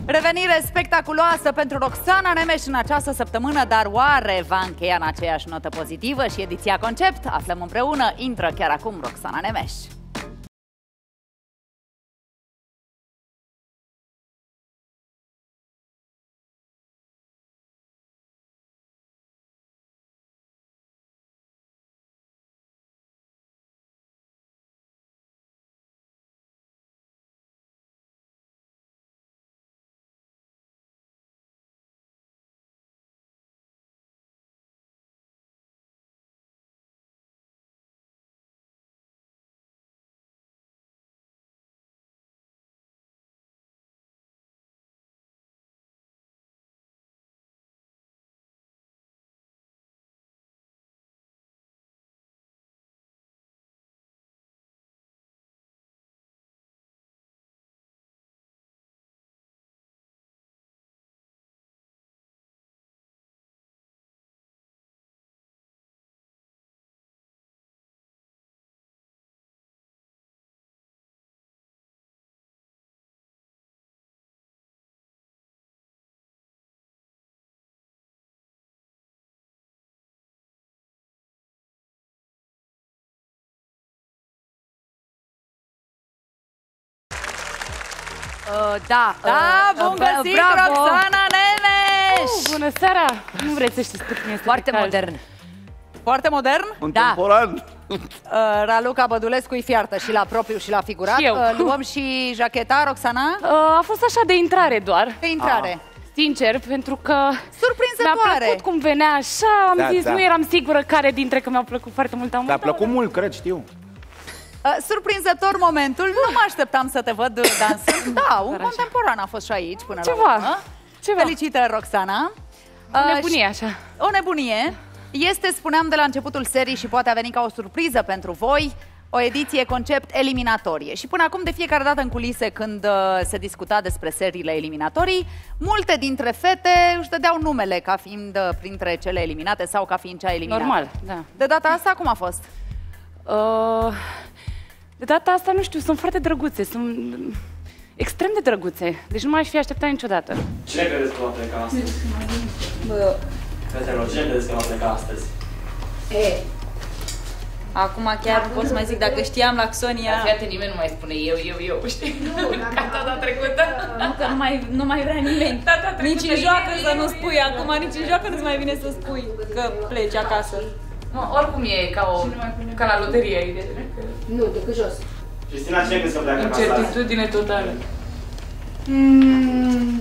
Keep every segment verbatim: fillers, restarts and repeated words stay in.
Revenire spectaculoasă pentru Roxana Nemes în această săptămână, dar oare va încheia în aceeași notă pozitivă și ediția Concept? Aflăm împreună, intră chiar acum Roxana Nemes. Uh, da, da, uh, bun găsit, bravo. Roxana Nemes! Uh, bună seara! Nu vreți să știți cât mi-este foarte modern. Foarte modern? Contemporan. Da. Uh, Raluca Bădulescu-i fiartă și la propriu și la figurat. Și eu. Uh, luăm și jacheta, Roxana? Uh, a fost așa de intrare doar. De intrare. Ah. Sincer, pentru că surprinzătoare. Mi-a plăcut cum venea așa, am da, zis, da. nu eram sigură care dintre că mi-au plăcut foarte mult. Te-a plăcut mult, cred, știu. Uh, surprinzător momentul, nu mă așteptam să te văd dansând. Da, un contemporan a fost și aici până Ceva. la urmă. Ceva. Felicitări, Roxana. O nebunie, așa. O nebunie. Este, spuneam de la începutul serii și poate a venit ca o surpriză pentru voi, o ediție concept eliminatorie. Și până acum, de fiecare dată în culise, când uh, se discuta despre seriile eliminatorii, multe dintre fete își dădeau numele ca fiind uh, printre cele eliminate sau ca fiind cea eliminată. Normal, da. De data asta, cum a fost? Uh, de data asta, nu știu, sunt foarte drăguțe, sunt extrem de drăguțe. Deci nu m-aș fi așteptat niciodată. Cine credeți că va pleca astăzi? Bă... Fetelor, cine credeți că va pleca astăzi? E... Acum chiar nu pot să mai zic, dacă știam la Xonia... Fiate, nimeni nu mai spune eu, eu, eu, știi? Nu, ca data trecută. Nu, că nu mai, nu mai vrea nimeni. Data nici în joacă să nu spui, acum nici în joacă nu-ți mai vine să spui că pleci acasă. Mă, oricum e ca, o, ca la loterie, ideea. Nu, decât jos. Cristina, cine crezi că pleacă acasă? Incertitudine totală. Mm.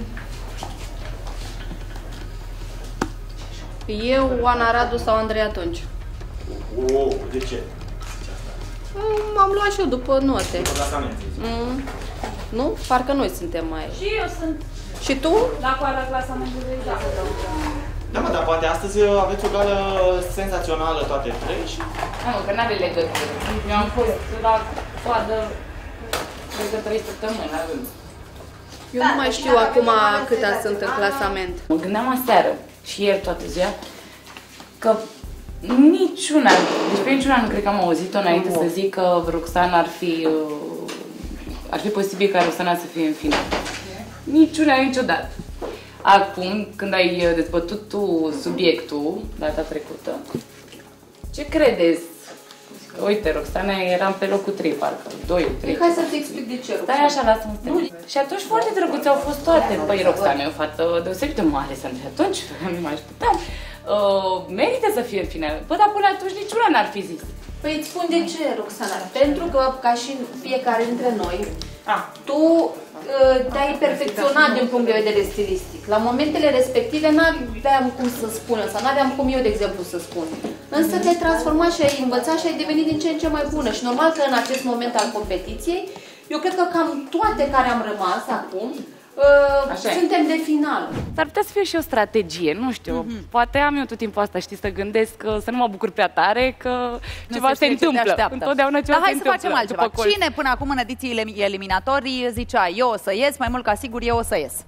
Eu, Oana Radu sau Andrei atunci. Oh, de ce? M-am luat și eu după note. După clasament, mm. Nu? Parcă noi suntem mai... Și eu sunt. Și tu? La coala clasamentului, da. Da, mă, dar poate astăzi aveți o gală senzațională toate trei și... Nu, că n-are legătură. Eu am fost la coadă cred că trei săptămâni la rând. Eu nu mai știu acum câtea sunt în clasament. Mă gândeam aseară și ieri toată ziua că niciuna, deci pe niciuna nu cred că am auzit-o înainte să zic că Roxana ar fi, ar fi posibil ca Roxana să fie în final. Niciuna, niciodată. Acum, când ai dezbătut tu subiectul data trecută, ce credeți? Uite, Roxana era pe locul trei, parcă, doi, trei. Hai să-ți explic de ce, Stai așa, lasă-mă să te... Și atunci foarte drăguțe au fost toate. Păi, Roxana e o fată deosebit de mare, să și atunci nu mai așteptam. Uh, merită să fie în final. Bă, dar până atunci niciuna n-ar fi zis. Păi îți spun de ce, Roxana. Pentru că, ca și fiecare dintre noi, ah. tu uh, te-ai perfecționat din punct de vedere stilistic. La momentele respective n-aveam cum să spun sau n-aveam cum eu, de exemplu, să spun. Însă te-ai transformat și ai învățat și ai devenit din ce în ce mai bună. Și normal că în acest moment al competiției, eu cred că cam toate care am rămas acum, Uh, suntem de final. S-ar putea să fie și o strategie, nu știu. Mm-hmm. Poate am eu tot timpul asta, știi, să gândesc că să nu mă bucur prea tare, că nu ceva se, se întâmplă. Întotdeauna ceva Dar hai se să facem altceva. Cine Cine până acum în edițiile eliminatorii zicea eu o să ies, mai mult ca sigur eu o să ies?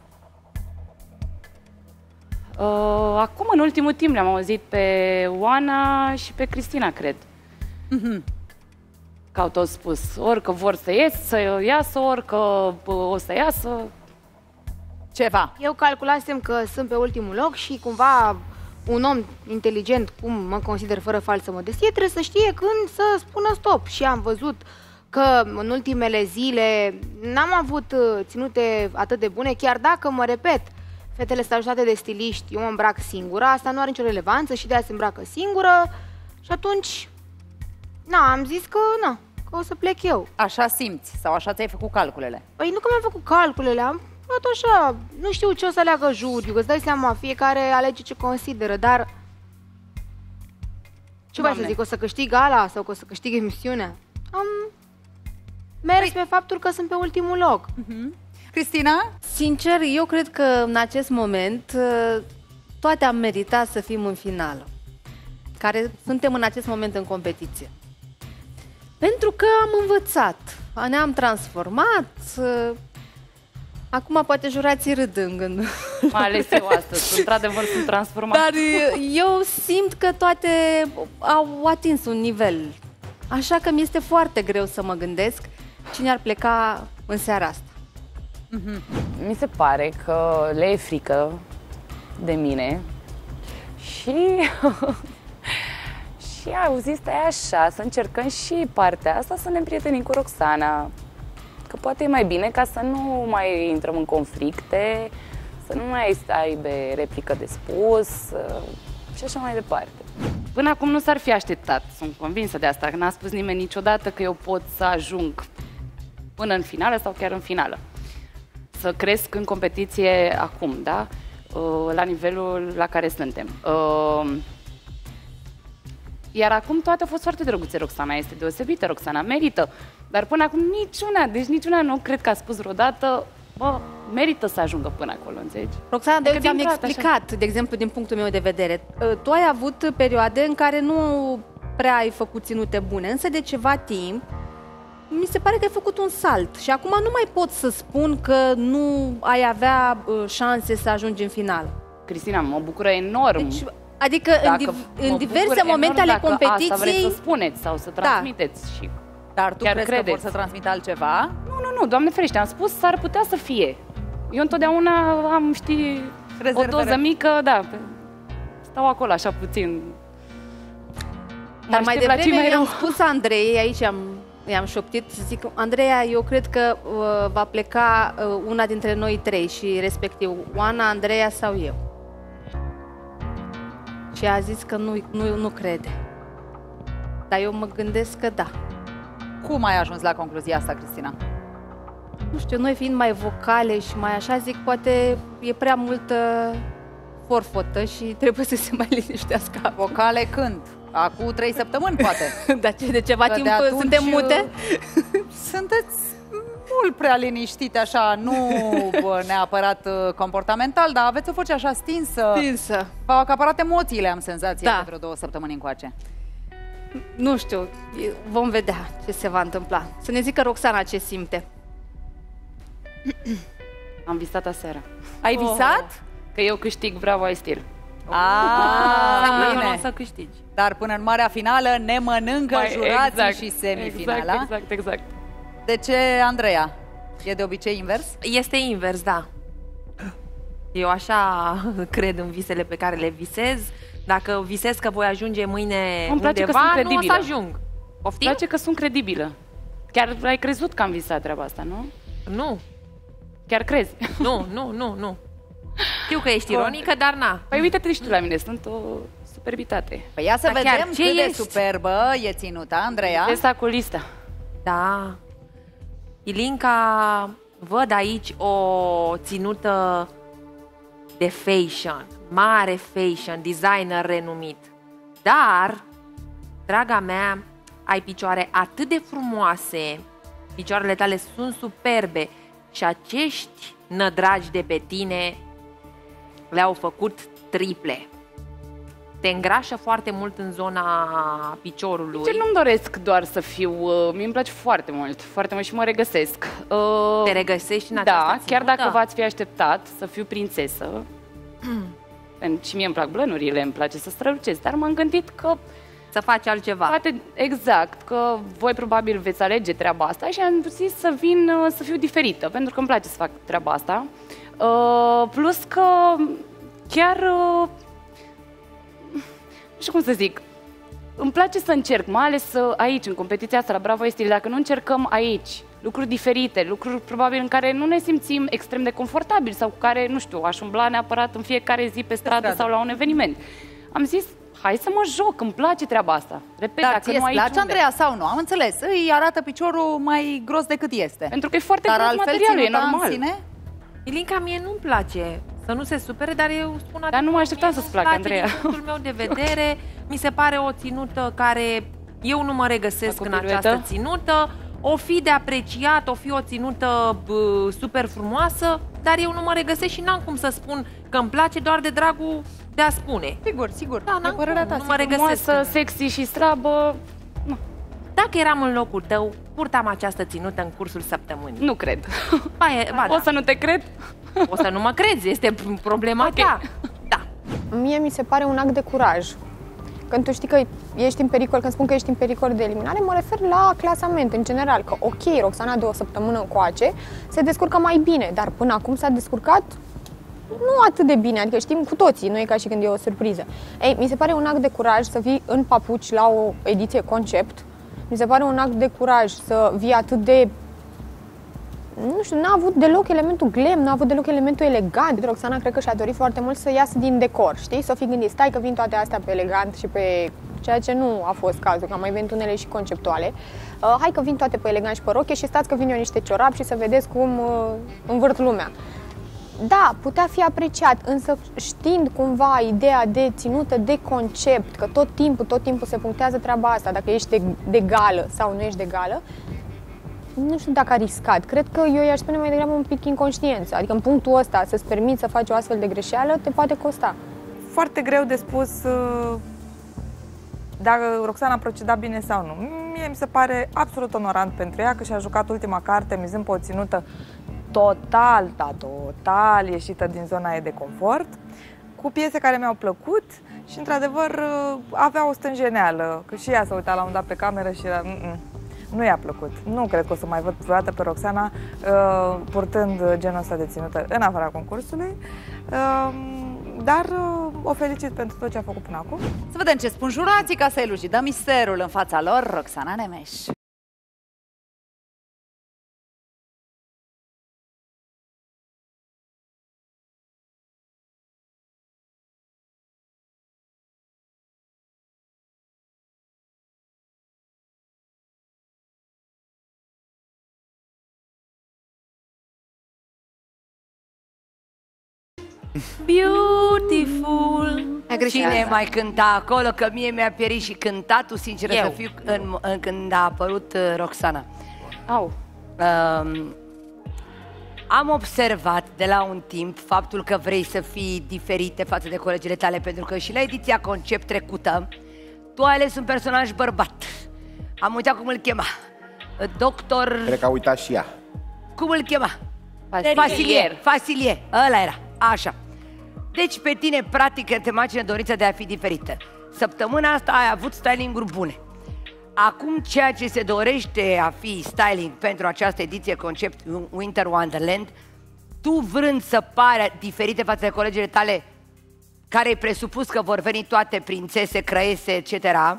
Uh, acum, în ultimul timp, le-am auzit pe Oana și pe Cristina, cred. Mm-hmm. Că au tot spus, ori că vor să ies, să iasă, ori că o să iasă. Ceva. Eu calculasem că sunt pe ultimul loc și cumva un om inteligent, cum mă consider fără falsă modestie, trebuie să știe când să spună stop. Și am văzut că în ultimele zile n-am avut ținute atât de bune, chiar dacă, mă repet, fetele sunt ajutate de stiliști, eu mă îmbrac singură, asta nu are nicio relevanță și de aia se îmbracă singură și atunci, na, am zis că, na, că o să plec eu. Așa simți sau așa ți-ai făcut calculele? Păi nu că mi-am făcut calculele, am luat așa, nu știu ce o să aleagă juriul, că îți dai seama, fiecare alege ce consideră, dar ce vrei să zic, o să câștig gala sau că o să câștig emisiunea? Am mers pe faptul că sunt pe ultimul loc. Uh-huh. Cristina? Sincer, eu cred că în acest moment toate am meritat să fim în finală, care suntem în acest moment în competiție. Pentru că am învățat, ne-am transformat, acum poate jurații râd în gând. Mai ales eu astăzi, într-adevăr sunt transformat. Dar eu simt că toate au atins un nivel, așa că mi-este foarte greu să mă gândesc cine ar pleca în seara asta. Mm-hmm. Mi se pare că le e frică de mine și, și au zis, stai așa, să încercăm și partea asta, să ne împrietenim cu Roxana. Că poate e mai bine ca să nu mai intrăm în conflicte, să nu mai aibă replică de spus și așa mai departe. Până acum nu s-ar fi așteptat, sunt convinsă de asta, că n-a spus nimeni niciodată că eu pot să ajung până în finală sau chiar în finală. Să cresc în competiție acum, da? La nivelul la care suntem. Iar acum toate au fost foarte drăguțe. Roxana este deosebită, Roxana merită. Dar până acum niciuna, deci niciuna nu cred că a spus vreodată, bă, merită să ajungă până acolo, înțelegi? Roxana, de ți-am explicat, așa. De exemplu, din punctul meu de vedere. Tu ai avut perioade în care nu prea ai făcut ținute bune, însă de ceva timp mi se pare că ai făcut un salt și acum nu mai pot să spun că nu ai avea uh, șanse să ajungi în final. Cristina, mă bucură enorm. Deci, adică în, div- în diverse momente ale competiției... Asta vreți să spuneți sau să transmiteți. Da. Și dar tu crezi credeți. Că vor să transmită altceva? Nu, nu, nu, Doamne ferește, am spus s-ar putea să fie. Eu întotdeauna am, știi, rezervere. O doză mică, da, stau acolo așa puțin. Dar mai devreme i-am spus Andrei, aici am... I-am șoptit și zic, Andreea, eu cred că uh, va pleca uh, una dintre noi trei și respectiv Oana, Andreea sau eu. Și a zis că nu, nu, nu crede. Dar eu mă gândesc că da. Cum ai ajuns la concluzia asta, Cristina? Nu știu, noi fiind mai vocale și mai așa, zic, poate e prea multă forfotă și trebuie să se mai liniștească. Vocale când? Acum trei săptămâni, poate. Dar de ceva că timp de atunci, suntem mute? Sunteți mult prea liniștite, așa, nu neapărat comportamental, dar aveți o voce așa stinsă. Stinsă. V-au acaparat emoțiile, am senzația, da. de vreo două săptămâni încoace. Nu știu, vom vedea ce se va întâmpla. Să ne zică Roxana ce simte. Am visat aseară. Ai oh. visat? Că eu câștig Bravo I Still. Ah, bine. O să câștigi. Dar până în marea finală ne mănâncă mai, jurații exact, și semifinala. Exact, exact, exact. De ce, Andreea? E de obicei invers? Este invers, da. Eu așa cred în visele pe care le visez. Dacă visez că voi ajunge mâine îmi place undeva, că nu o să ajung. Poftim? Îmi place că sunt credibilă. Chiar ai crezut că am visat treaba asta, nu? Nu. Chiar crezi? Nu, nu, nu, nu. Știu că ești ironică, dar na. Păi uite-te și tu la mine, sunt o superbitate. Păi ia să dar vedem ce cât ești? de superbă e ținuta, Andreea. Este aculista. Da. Ilinca, văd aici o ținută de fashion, mare fashion, designer renumit. Dar, draga mea, ai picioare atât de frumoase, picioarele tale sunt superbe și acești nădragi de pe tine le-au făcut triple. Te îngrașă foarte mult în zona piciorului. Ce nu-mi doresc doar să fiu... Uh, mie îmi place foarte mult, foarte mult și mă regăsesc. Uh, Te regăsești în această Da, ținută? chiar dacă v-ați fi așteptat să fiu prințesă, și mie îmi plac blănurile, îmi place să strălucesc, dar m-am gândit că... Să faci altceva. Poate, exact, că voi probabil veți alege treaba asta și am zis să vin, să fiu diferită, pentru că îmi place să fac treaba asta. Uh, plus că chiar, uh, nu știu cum să zic, îmi place să încerc, mai ales uh, aici, în competiția asta la Bravo Estil, dacă nu încercăm aici lucruri diferite, lucruri probabil în care nu ne simțim extrem de confortabil sau cu care, nu știu, aș umbla neapărat în fiecare zi pe stradă sau la un eveniment. Am zis, hai să mă joc, îmi place treaba asta. Repet, Dar dacă ție nu aici, place, unde? Andreea, sau nu? Am înțeles, îi arată piciorul mai gros decât este. Pentru că e foarte Dar gros altfel materialul, e ținuta în normal. sine? Ilinca, mie nu-mi place să nu se supere, dar eu spun Dar nu mă așteptam mie să-ți nu-mi placă, place Andreea. din punctul meu de vedere, mi se pare o ținută care eu nu mă regăsesc Fac o în piruetă? această ținută. O fi de apreciat, o fi o ținută bă, super frumoasă, dar eu nu mă regăsesc și n-am cum să spun că îmi place doar de dragul de a spune. Sigur, sigur. Da, n-am părerea cum, ta, nu mă sigur. regăsesc. Frumoasă, în- sexy și strabă, Dacă eram în locul tău, purtam această ținută în cursul săptămânii. nu cred. Ba, e, ba, O da. să nu te cred? O să nu mă crezi, este problema Ok. ta. Da. Mie mi se pare un act de curaj. Când tu știi că ești în pericol, când spun că ești în pericol de eliminare, mă refer la clasament în general. Că ok, Roxana de o săptămână încoace se descurcă mai bine, dar până acum s-a descurcat nu atât de bine, adică știm cu toții, nu e ca și când e o surpriză. Ei, mi se pare un act de curaj să vii în papuci la o ediție concept. Mi se pare un act de curaj să vii atât de... Nu știu, n-a avut deloc elementul glam, n-a avut deloc elementul elegant. Roxana cred că și-a dorit foarte mult să iasă din decor, știi? Să fi gândit, stai că vin toate astea pe elegant și pe... ceea ce nu a fost cazul, că am mai venit unele și conceptuale. Uh, hai că vin toate pe elegant și pe roche și stați că vin eu niște ciorapi și să vedeți cum uh, învârt lumea. Da, putea fi apreciat, însă știind cumva ideea de ținută de concept, că tot timpul, tot timpul se punctează treaba asta, dacă ești de, de gală sau nu ești de gală, nu știu dacă a riscat. Cred că eu i-aș spune mai degrabă un pic inconștiență. Adică în punctul ăsta, să-ți permiți să faci o astfel de greșeală, te poate costa. Foarte greu de spus uh, dacă Roxana a procedat bine sau nu. Mie mi se pare absolut onorant pentru ea că și-a jucat ultima carte mizând pe o ținută total, da, total ieșită din zona ei de confort, cu piese care mi-au plăcut și, într-adevăr, uh, avea o stânjeneală, că și ea s-a uitat la un dat pe cameră și era... Mm-mm. Nu i-a plăcut. Nu cred că o să mai văd vreodată pe Roxana uh, purtând genul ăsta de ținută în afara concursului, uh, dar uh, o felicit pentru tot ce a făcut până acum. Să vedem ce spun jurații ca să elucidăm misterul în fața lor. Roxana Nemes. Beautiful. Cine mai cânta acolo? Că mie mi-a pierit și cântatul, sincer Eu. să fiu, în, în, când a apărut uh, Roxana. Au. Um, am observat de la un timp faptul că vrei să fii diferite față de colegele tale, pentru că și la ediția concept trecută tu ai ales un personaj bărbat. Am uitat cum îl chema. Doctor... Cred că a uitat și ea. Cum îl chema? Fasilier. Fasilier. Fasilier. Ăla era. Așa. Deci pe tine, practic, te macină dorința de a fi diferită. Săptămâna asta ai avut styling-uri bune. Acum, ceea ce se dorește a fi styling pentru această ediție concept Winter Wonderland, tu vrând să pari diferite față de colegele tale, care ai presupus că vor veni toate prințese, crăiese, et cetera,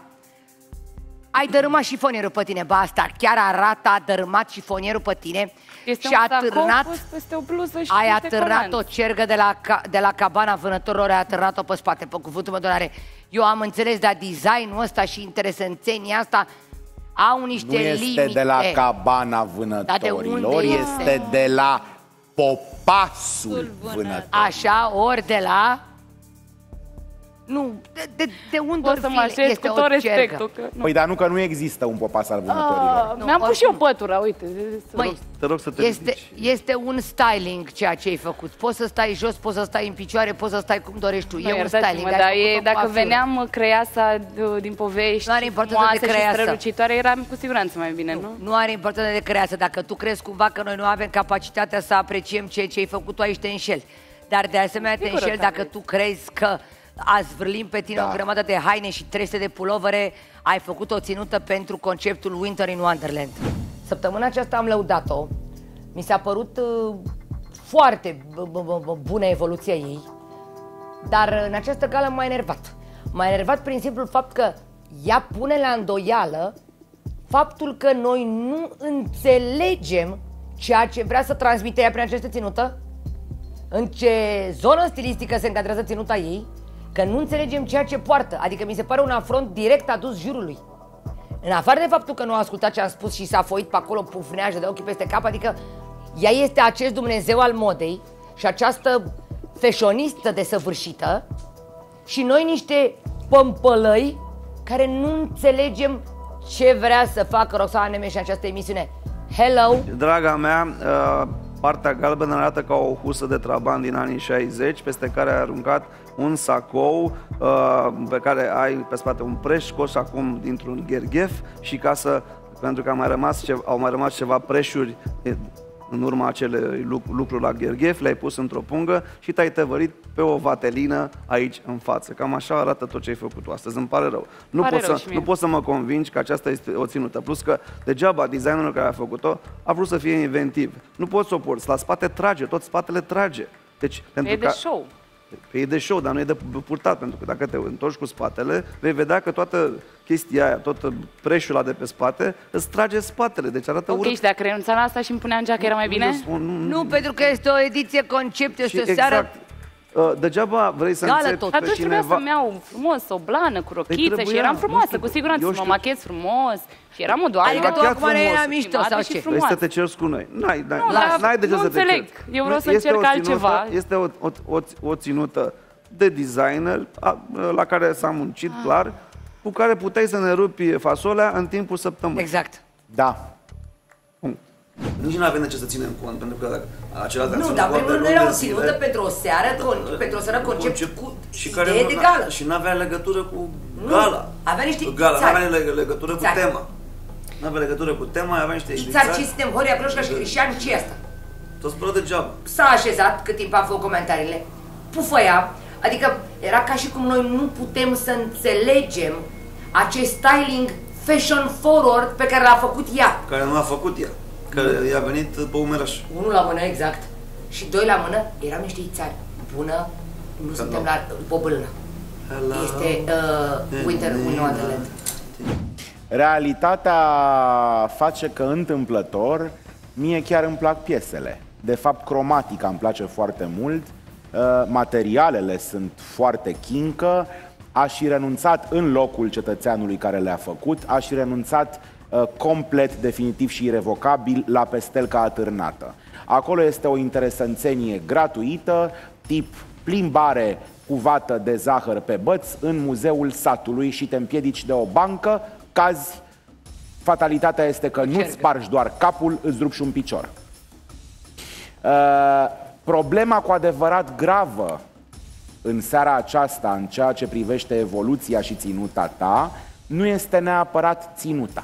ai dărâmat șifonierul pe tine, ba asta, chiar arată, a dărâmat șifonierul pe tine Este și un a sacou târnat, pus peste o bluză și ai niște atârnat o colanți. cergă de la, ca, de la cabana vânătorilor, ai atârnat-o pe spate, pe cuvântul mă donare. Eu am înțeles, dar designul ăsta și interesențenia asta au niște Nu este limite. de la cabana Dar de vânătorilor, unde este este? de la popasul vânător. Așa, ori de la... Nu, de, de, de unde O ori să fi, mă așez este cu o tot cergă. respectul. Că, nu. Păi dar nu, că nu există un popas al vânătorilor. Ah, mi-am pus și eu pătura, uite. Măi, Te rog să te este, ridici. este un styling ceea ce ai făcut. Poți să stai jos, poți să stai în picioare, poți să stai cum dorești tu. Nu, E un iertați-mă, styling. ai dar făcut e, o dacă coafură. veneam creiasa uh, din povești Nu are importanță frumoase de și creiasă. strălucitoare, eram cu siguranță mai bine, nu? Nu are importanță de creață. Dacă tu crezi cumva că noi nu avem capacitatea să apreciem ceea ce ai făcut, tu aici te înșeli. Dar de asemenea te Sigur înșeli că dacă aveți. tu crezi că a zvârlim pe tine Da. o grămadă de haine și trei sute de pulovere, ai făcut o ținută pentru conceptul Winter in Wonderland. Săptămâna aceasta am lăudat-o. Mi s-a părut uh, foarte bună evoluția ei, dar în această gală m-a enervat. M-a enervat prin simplul fapt că ea pune la îndoială faptul că noi nu înțelegem ceea ce vrea să transmite ea prin această ținută, în ce zonă stilistică se încadrează ținuta ei, că nu înțelegem ceea ce poartă. Adică mi se pare un afront direct adus jurului. În afară de faptul că nu a ascultat ce am spus și s-a foit pe acolo, pufnează de ochii peste cap, adică ea este acest Dumnezeu al modei și această fashionistă desăvârșită și noi niște pămpălăi care nu înțelegem ce vrea să facă Roxana Nemes în această emisiune. Hello! Draga mea, partea galbenă arată ca o husă de trabant din anii șaizeci, peste care ai aruncat un sacou pe care ai pe spate un preș scos acum dintr-un gherghef și ca să, pentru că au mai rămas, au mai rămas ceva preșuri în urma acelei lucruri la gherghef, le-ai pus într-o pungă și te-ai tăvărit pe o vatelină aici în față. Cam așa arată tot ce ai făcut tu astăzi. Îmi pare rău. Nu pare poți rău să, nu poți să mă convingi că aceasta este o ținută. Plus că degeaba designerul care a făcut-o a vrut să fie inventiv. Nu poți să o porți. La spate trage, tot spatele trage. Deci, pentru e de că... show. E de show, dar nu e de purtat, pentru că dacă te întorci cu spatele, vei vedea că toată chestia aia, tot preșul ăla de pe spate, îți trage spatele, deci arată ok, urât. și dacă renunța la asta și îmi punea în geacă, era mai bine? Nu, nu, nu, pentru că este o ediție concept, este o exact. seară... Uh, degeaba vrei să înțepi pe Atunci cineva... trebuia să-mi iau frumos o blană cu rochiță și eram frumoasă, cu siguranță, să mă machez frumos și eram o doamnă. Adică tu acum nu era mișto sau ce? Vrei să te ceri cu noi. N-ai, n-ai, nu, dar n-ai de ce nu să te înțeleg. ceri. Eu vreau să încerc altceva. Este o, o, o, o ținută de designer a, la care s-a muncit ah. clar, cu care puteai să ne rupi fasolea în timpul săptămânii. Exact. Da. Nici nu avem de ce să ținem cont, pentru că acela nu, dar primul nu era o ținută pentru o seară, con, pentru o seară concept, concept cu și care idee de gală. Și nu avea legătură cu nu, gala. Avea niște gala, nu avea legătură cu țari. tema. Nu avea legătură cu tema, avea niște țari. Ce suntem, Horia Broșca și Cristian, ce e asta? Tot spără degeaba. S-a așezat cât timp am făcut comentariile, pufăia, adică era ca și cum noi nu putem să înțelegem acest styling fashion forward pe care l-a făcut ea. Care nu a făcut ea. Că i-a venit pe umeraș. Unul la mână, exact. Și doi la mână, erau niște ițari. Bună, nu Hello. Suntem la Bobâlna. Este uh, Winter in Wonderland. Realitatea face că întâmplător, mie chiar îmi plac piesele. De fapt, cromatica îmi place foarte mult, uh, materialele sunt foarte chincă, aș fi renunțat în locul cetățeanului care le-a făcut, aș fi renunțat uh, complet, definitiv și irrevocabil la pestelca atârnată. Acolo este o interesanțenie gratuită, tip plimbare cu vată de zahăr pe băț în muzeul satului și te împiedici de o bancă, cazi, fatalitatea este că nu-ți spargi doar capul, îți rupi și un picior. Uh, problema cu adevărat gravă în seara aceasta, în ceea ce privește evoluția și ținuta ta, nu este neapărat ținuta.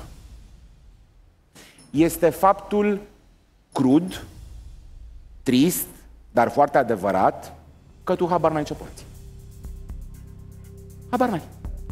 Este faptul crud, trist, dar foarte adevărat, că tu habar n-ai ce porți. Habar n-ai.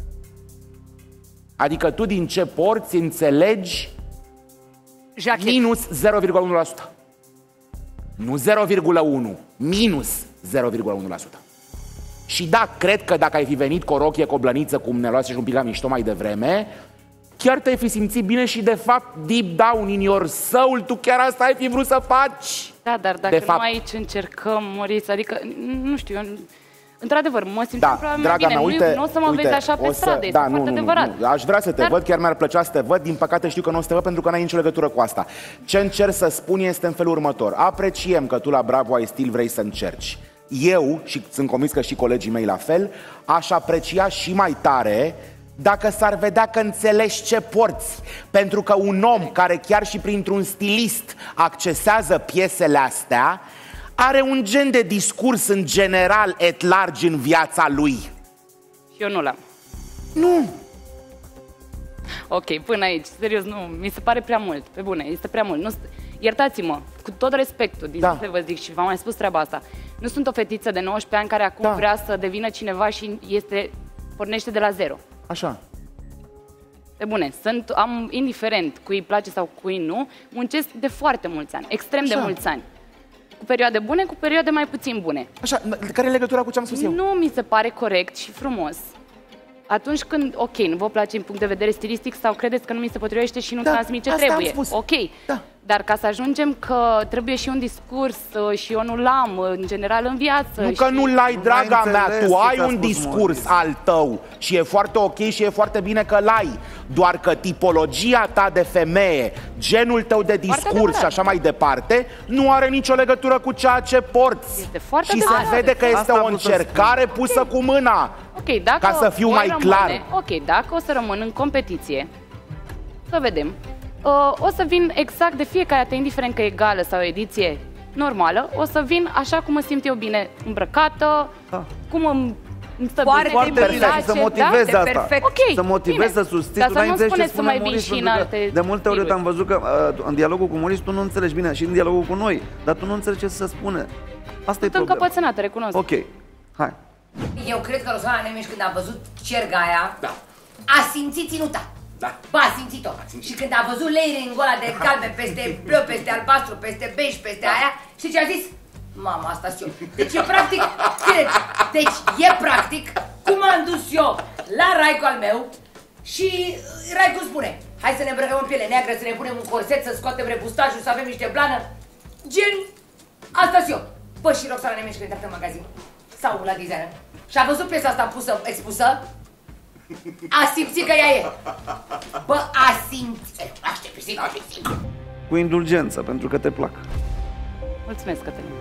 Adică tu din ce porți înțelegi Jachet. Minus zero virgulă unu la sută. Nu zero virgulă unu, minus zero virgulă unu la sută. Și da, cred că dacă ai fi venit cu o rochie, cu o blăniță, cum ne luați și un pic la mișto mai devreme, chiar te-ai fi simțit bine și de fapt, deep down in your soul, tu chiar asta ai fi vrut să faci. Da, dar dacă de nu fapt... aici încercăm, Moriță, adică, nu știu, eu... Într-adevăr, mă simt da, mai bine, mea, uite, nu o să mă uite, vezi așa pe să, stradă, da, este nu, foarte nu, adevărat. Nu. Aș vrea să te Dar... văd, chiar mi-ar plăcea să te văd, din păcate știu că nu o să te văd pentru că n-ai nicio legătură cu asta. Ce încerc să spun este în felul următor. Apreciem că tu la Bravo ai stil, vrei să încerci. Eu, și sunt convins că și colegii mei la fel, aș aprecia și mai tare dacă s-ar vedea că înțelegi ce porți. Pentru că un om care chiar și printr-un stilist accesează piesele astea, are un gen de discurs în general et large în viața lui. Și eu nu l-am. Nu. Ok, până aici, serios, nu, mi se pare prea mult, pe bune, este prea mult. Nu, iertați-mă, cu tot respectul, din da. Vă zic și v-am mai spus treaba asta. Nu sunt o fetiță de nouăsprezece ani care acum da. Vrea să devină cineva și este, pornește de la zero. Așa. Pe bune, sunt, am, indiferent cui îi place sau cui nu, muncesc de foarte mulți ani, extrem Așa. De mulți ani. cu perioade bune, cu perioade mai puțin bune. Așa, care e legătura cu ce am spus eu? Nu mi se pare corect și frumos. Atunci când, ok, nu vă place din punct de vedere stilistic sau credeți că nu mi se potrivește și nu Da, transmit ce asta am trebuie. spus. Ok, Da. dar ca să ajungem că trebuie și un discurs uh, și eu nu l-am, uh, în general în viață. Nu și... că nu l-ai, draga mea, înțeles tu ce ai ți-a un spus discurs Moris. al tău și e foarte ok și e foarte bine că l-ai. Doar că tipologia ta de femeie, genul tău de discurs adevărat. și așa mai departe, nu are nicio legătură cu ceea ce porți. Este foarte și se adevărat. vede că este Asta o am vrut să încercare pusă cu mâna. Ok, dacă Ca să fiu voi mai rămâne, clar. Ok, dacă o să rămân în competiție, să vedem. Uh, o să vin exact de fiecare dată, indiferent că e gală sau o ediție normală, o să vin așa cum mă simt eu bine îmbrăcată, Da. cum îmi îmi stă Foarte bine, Foarte îmi bine, place, și să motivezi da? asta. perfect. Ok, Să motivezi, bine. să susții. Dar Tu să n-ai nu înțeles ce spuneți să spune mai vin Moris, și în pentru că alte de multe ori eu stiluri. te-am văzut că uh, în dialogul cu Moris tu nu înțelegi bine și în dialogul cu noi, dar tu nu înțelegi ce să spune. Asta e Sunt problema. încăpățânată, recunosc. Ok, hai. Eu cred că Roxana Nemes, când a văzut cerga aia, Da. a simțit ținuta. Da. Ba, a simțit-o. Și când a văzut layering-ul ăla de galben peste bleu, peste albastru, peste bej, peste aia, știi ce a zis? Mama, asta eu. Deci e practic, ține, deci e practic cum am dus eu la Raicu al meu și Raicu spune, hai să ne îmbrăcăm în piele neagră, să ne punem un corset, să scoatem rebustajul, să avem niște blană. Gen, asta eu. Bă, și Roxana Nemes când intră în magazin sau la designer și a văzut piesa asta pusă, expusă, a simțit că ea e. Bă, a simțit. Aștept, pisică, pisică. Cu indulgență, pentru că te plac. Mulțumesc, Cătălin.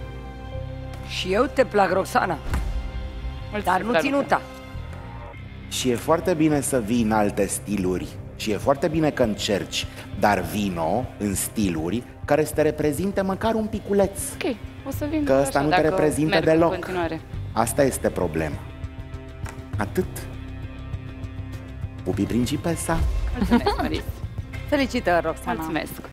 Și eu te plac, Roxana. Mulțumesc, Dar nu Raluca. ținuta. Și e foarte bine să vii în alte stiluri și e foarte bine că încerci, dar vino în stiluri care să te reprezinte măcar un piculeț. Ok, o să vin Că așa, ăsta nu te dacă reprezintă merg în deloc. continuare. Asta este problema. Atât. Pupi principesa. Mulțumesc, Maris. Felicitări, Roxana. Mulțumesc.